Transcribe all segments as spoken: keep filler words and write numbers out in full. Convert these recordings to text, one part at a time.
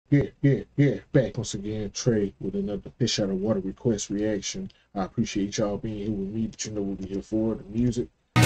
Yeah, yeah, yeah. Back once again, Trey, with another Fish Out of Water request reaction. I appreciate y'all being here with me, but you know what we're here for, the music.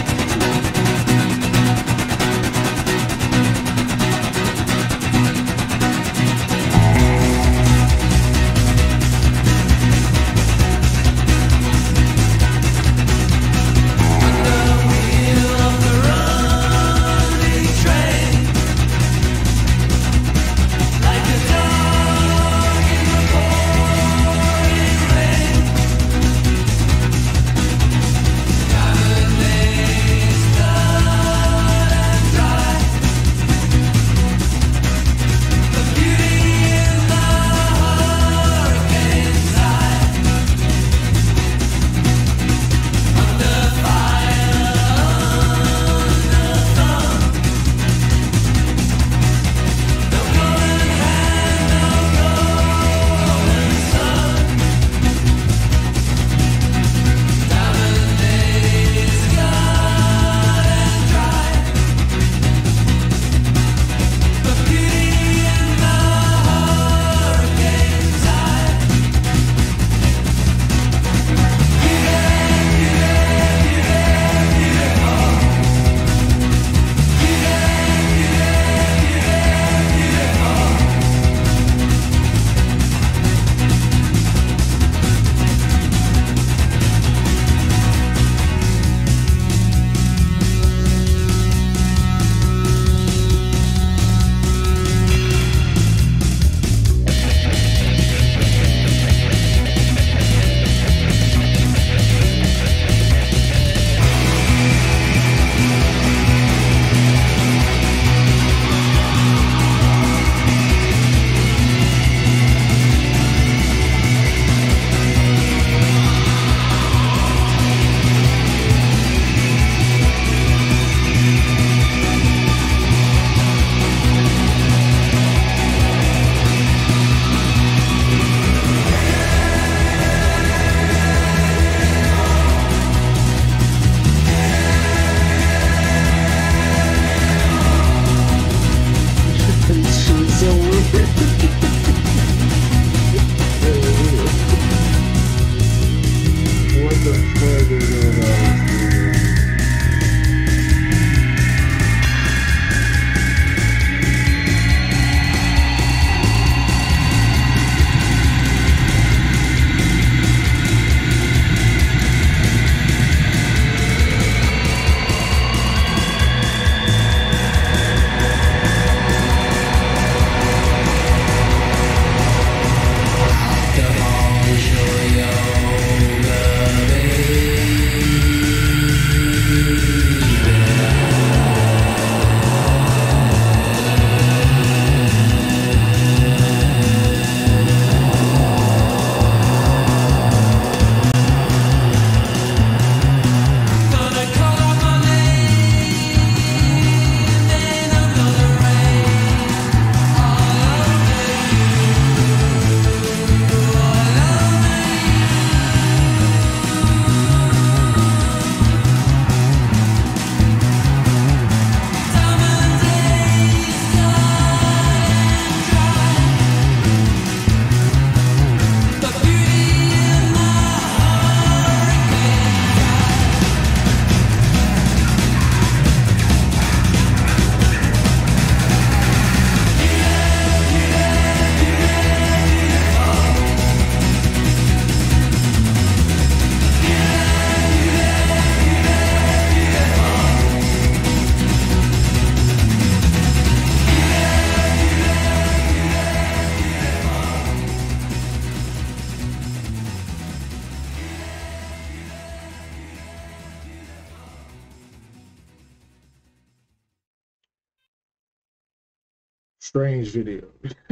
Strange video.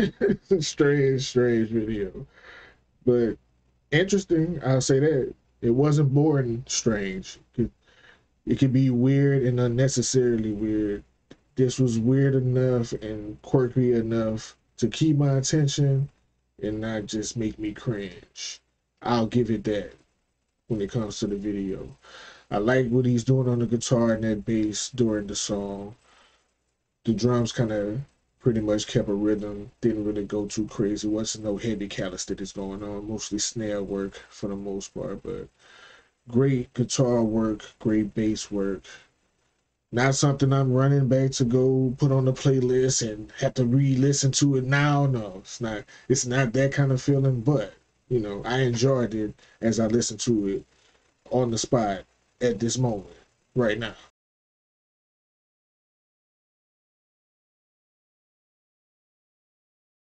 strange, strange video. But interesting, I'll say that. It wasn't boring strange. It could, it could be weird and unnecessarily weird. This was weird enough and quirky enough to keep my attention and not just make me cringe. I'll give it that when it comes to the video. I like what he's doing on the guitar and that bass during the song. The drums kind of pretty much kept a rhythm, didn't really go too crazy. Wasn't no heavy calisthenics going on, mostly snare work for the most part, but great guitar work, great bass work. Not something I'm running back to go put on the playlist and have to re-listen to it now. No, it's not. It's not that kind of feeling. But you know, I enjoyed it as I listened to it on the spot at this moment, right now.